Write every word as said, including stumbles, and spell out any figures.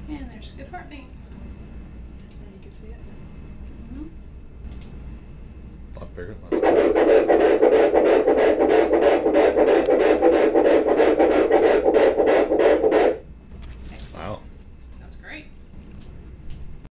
And there's a good heartbeat. And you can see it. Mm-hmm. A lot bigger than last